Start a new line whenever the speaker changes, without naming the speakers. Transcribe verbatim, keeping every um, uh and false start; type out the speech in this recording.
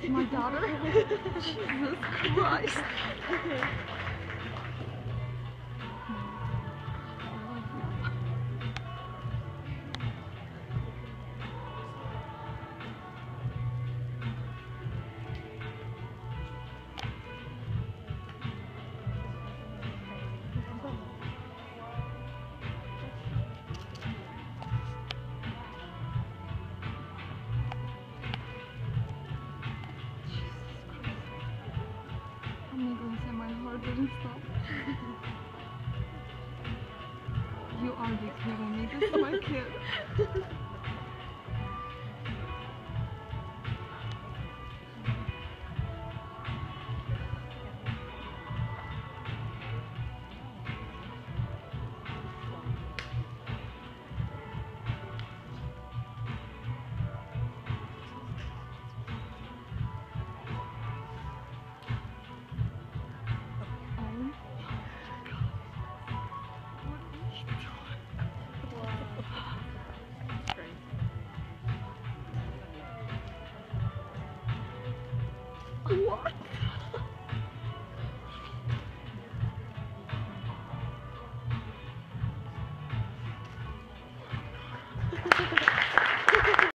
My daughter? Jesus Christ. I'm not gonna say my heart didn't stop. You are the kid, I need this is my kid.